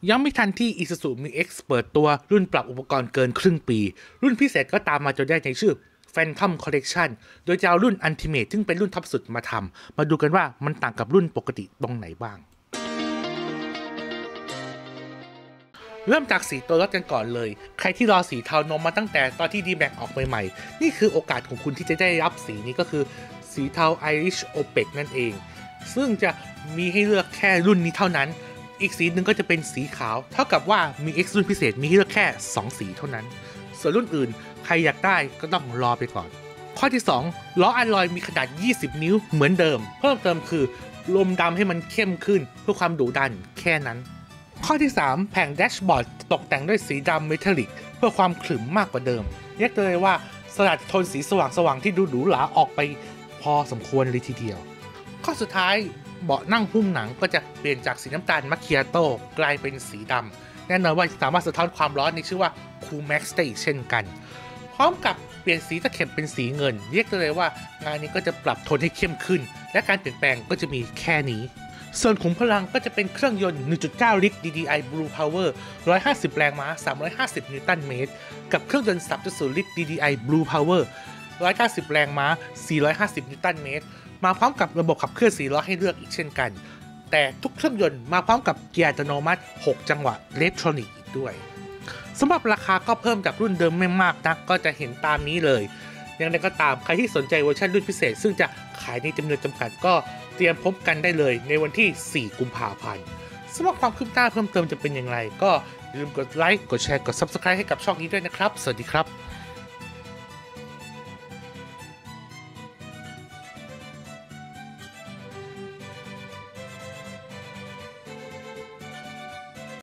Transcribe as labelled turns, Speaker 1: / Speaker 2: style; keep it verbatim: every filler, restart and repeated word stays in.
Speaker 1: ยังไม่ทันที่ Isuzu มิว เอ็กซ์ เปิดตัวรุ่นปรับอุปกรณ์เกินครึ่งปีรุ่นพิเศษก็ตามมาจนได้ในชื่อ Phantom Collection โดยจะเอารุ่น Ultimate ซึ่งเป็นรุ่นท็อปสุดมาทำมาดูกันว่ามันต่างกับรุ่นปกติตรงไหนบ้างเริ่มจากสีตัวรถกันก่อนเลยใครที่รอสีเทานมมาตั้งแต่ตอนที่ ดี แม็ก ออกใหม่ๆนี่คือโอกาสของคุณที่จะได้รับสีนี้ก็คือสีเทา Irish Opaque นั่นเองซึ่งจะมีให้เลือกแค่รุ่นนี้เท่านั้นอีกสีหนึ่งก็จะเป็นสีขาวเท่ากับว่ามี X รุ่นพิเศษมีให้เลือกแค่สองสีเท่านั้นส่วนรุ่นอื่นใครอยากได้ก็ต้องรอไปก่อนข้อที่สองล้ออัลลอยมีขนาดยี่สิบนิ้วเหมือนเดิมเพิ่มเติมคือลมดำให้มันเข้มขึ้นเพื่อความดุดันแค่นั้นข้อที่สามแผงแดชบอร์ดตกแต่งด้วยสีดำเมทัลลิกเพื่อความขรึมมากกว่าเดิมเรียกเลยว่าสลัดโทนสีสว่างๆที่ดูหรูหราออกไปพอสมควรเลยทีเดียวข้อสุดท้ายเบาะนั่งหุ้มหนังก็จะเปลี่ยนจากสีน้ำตาลมัคคิอาโต้กลายเป็นสีดำแน่นอนว่าสามารถสะท้อนความร้อนในชื่อว่า Cool Max ได้อีกเช่นกันพร้อมกับเปลี่ยนสีตะเข็บเป็นสีเงินเรียกเลยว่างานนี้ก็จะปรับโทนให้เข้มขึ้นและการเปลี่ยนแปลงก็จะมีแค่นี้ส่วนขุมพลังก็จะเป็นเครื่องยนต์ หนึ่งจุดเก้า ลิตร ดี ดี ไอ Blue Power หนึ่งร้อยห้าสิบแรงม้าสามร้อยห้าสิบนิวตันเมตรกับเครื่องยนต์ สามจุดศูนย์ ลิตร ดี ดี ไอ Blue Power หนึ่งร้อยเก้าสิบแรงม้าสี่ร้อยห้าสิบนิวตันเมตรมาพร้อมกับระบบขับเคลื่อนสี่ล้อให้เลือกอีกเช่นกันแต่ทุกเครื่องยนต์มาพร้อมกับเกียร์อัตโนมัติหกจังหวะอิเล็กทรอนิกส์อีกด้วยสำหรับราคาก็เพิ่มจากรุ่นเดิมไม่มากนักก็จะเห็นตามนี้เลยอย่างไรก็ตามใครที่สนใจเวอร์ชันรุ่นพิเศษซึ่งจะขายในจำนวนจำกัดก็เตรียมพบกันได้เลยในวันที่สี่กุมภาพันธ์สำหรับความคืบหน้าเพิ่มเติมจะเป็นอย่างไรก็อย่าลืมกดไลค์กดแชร์กด ซับสไครบ์ ให้กับช่องนี้ด้วยนะครับสวัสดีครับ